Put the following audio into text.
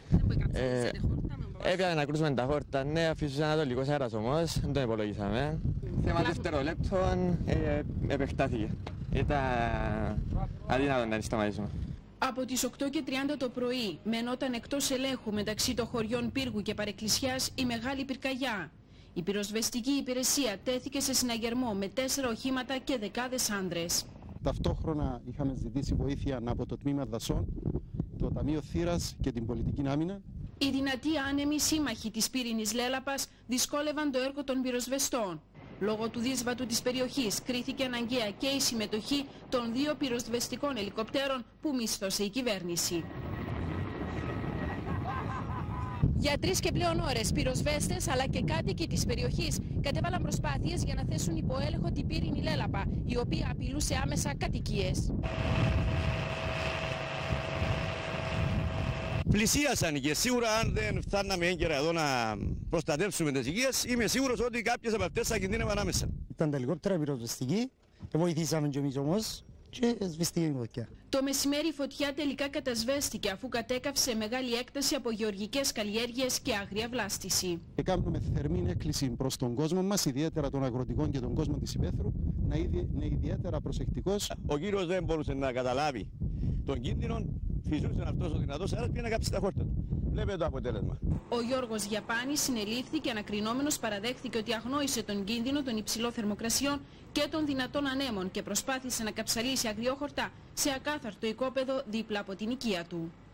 Έπιανε να κρούσουμε τα χόρτα, ναι, αφήσους ανατολικός αέρας όμως, δεν το υπολογίσαμε. Θέμα δευτερολέπτων επεκτάθηκε. Ήταν αδύνατο να τη σταματήσουμε. Από τις 8:30 το πρωί μενόταν εκτός ελέγχου μεταξύ των χωριών Πύργου και Παρεκκλησιάς η Μεγάλη Πυρκαγιά. Η πυροσβεστική υπηρεσία τέθηκε σε συναγερμό με 4 οχήματα και δεκάδες άνδρες. Ταυτόχρονα είχαμε ζητήσει βοήθεια από το Τμήμα Δασών, το Ταμείο Θύρας και την Πολιτική Άμυνα. Οι δυνατοί άνεμοι σύμμαχοι της πύρινης Λέλαπας δυσκόλευαν το έργο των πυροσβεστών. Λόγω του δύσβατου της περιοχής κρίθηκε αναγκαία και η συμμετοχή των 2 πυροσβεστικών ελικοπτέρων που μίσθωσε η κυβέρνηση. Για 3 και πλέον ώρες πυροσβέστες αλλά και κάτοικοι της περιοχής κατέβαλαν προσπάθειες για να θέσουν υπό έλεγχο την πύρινη Λέλαπα, η οποία απειλούσε άμεσα κατοικίες. Πλησίασαν και σίγουρα αν δεν φτάναμε έγκαιρα εδώ να προστατεύσουμε τις οικίες, είμαι σίγουρος ότι κάποιες από αυτές θα κινδύνευαν άμεσα. Ήταν τα ελικόπτερα πυροσβεστικοί, βοηθήσαμε και εμείς όμως και σβηστήκε η φωτιά. Το μεσημέρι η φωτιά τελικά κατασβέστηκε αφού κατέκαυσε μεγάλη έκταση από γεωργικές καλλιέργειες και άγρια βλάστηση. Κάνουμε θερμή έκκληση προς τον κόσμο μας, ιδιαίτερα των αγροτικών και τον κόσμο της υπαίθρου, να είναι ιδιαίτερα προσεκτικός. Ο κύριος δεν μπορούσε να καταλάβει τον κίνδυνο, φυσούσε αυτός ο δυνατός αέρας πήγε να κάψει τα χόρτα του. Βλέπετε το αποτέλεσμα. Ο Γιώργος Γιαπάνης συνελήφθη και ανακρινόμενος παραδέχθηκε ότι αγνόησε τον κίνδυνο των υψηλών θερμοκρασιών και των δυνατών ανέμων και προσπάθησε να καψαλίσει αγριόχορτα σε ακάθαρτο οικόπεδο δίπλα από την οικία του.